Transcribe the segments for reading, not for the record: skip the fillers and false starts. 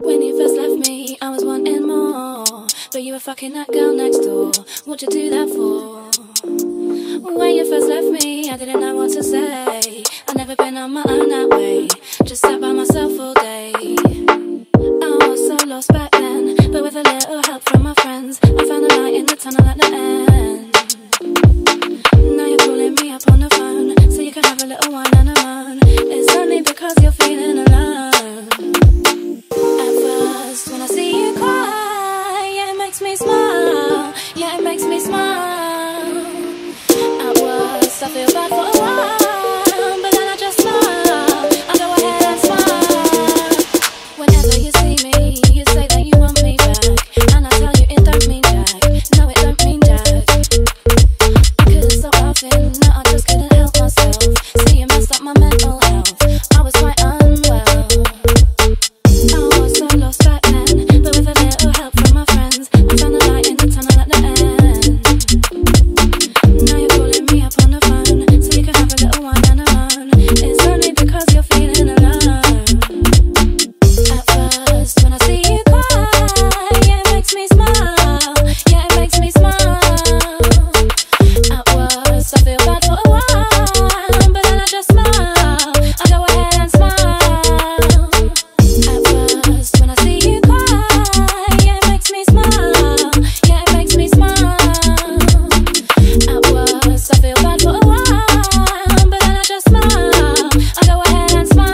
When you first left me, I was wanting more, but you were fucking that girl next door. What'd you do that for? When you first left me, I didn't know what to say. I've never been on my own that way, just sat by myself all day. I was so lost back then, but with a little help from my friends, I found a light in the tunnel at the end. Now you're calling me up on the phone, so you can have a little wine and a moan. It's only because you're feeling alone. At first, when I see you cry, yeah, it makes me smile. Yeah, it makes me smile. At worst, I feel bad for a while, but then I just smile. I go ahead and smile. Whenever you see me, you say that you want me back, and I tell you it don't mean jack. No, it don't mean jack. Because it's so often that I just couldn't help myself. See, you messed up my mental health. I was quite unwell. I was so lost back then, but with a little help from my friends, I found the light in the tunnel at the end. Now you're calling me up on the phone, so you can have a little wine and a moan. It's only because you're feeling alone. At first, when I see you cry, yeah, it makes me smile. Yeah, it makes me smile. At worst, I feel bad for a while, but then I just smile. I go ahead and smile. At first, when I see you cry, yeah, it makes me smile. Yeah, it makes me smile. At worst, I feel bad for a while, but then I just smile. I go ahead and smile.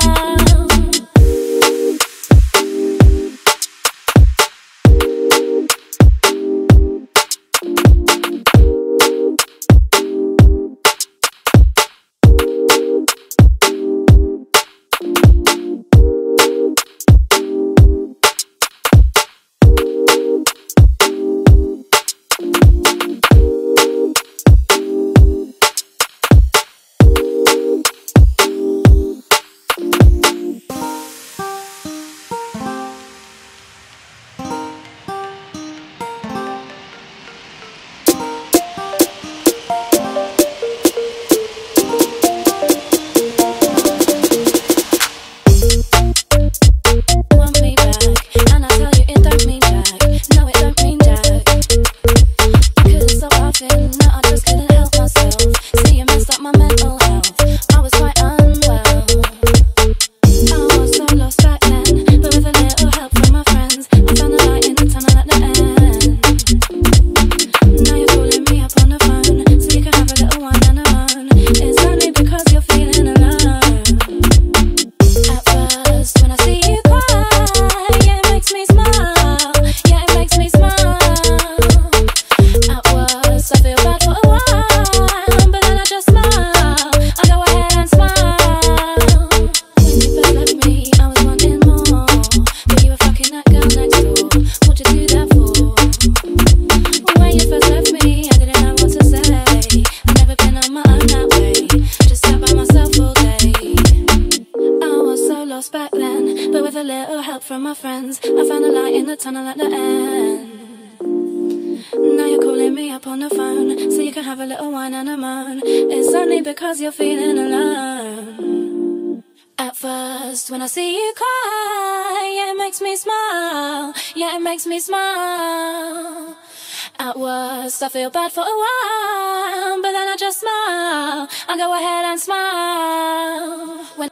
Want me back, and I tell you it don't mean jack. No, it don't mean jack. Because it's so often that I just couldn't help myself. See, you messed up my mental health. I was quite unwell. I was so lost back then, but with a little help from my friends, I found the light in the tunnel at the end. Now you're calling me up on the phone, so you can have a little wine and a moan. It's only because you're feeling alone. At first, when I see you cry, yeah, it makes me smile. Yeah, it makes me smile. At worst, I feel bad for a while, but then I just smile. I go ahead and smile. When you first left me, I was wanting more, but you were fucking that girl next door. What'd you do that for? When you first left me, I didn't know what to say. I've never been on my own that way, just sat by myself all day. I was so lost back then, but with a little help from my friends, I found a light in the tunnel at the end. Now you're calling me up on the phone, so you can have a little wine and a moan. It's only because you're feeling alone. At first, when I see you cry, yeah, it makes me smile. Yeah, it makes me smile. At worst, I feel bad for a while, but then I just smile. I go ahead and smile. When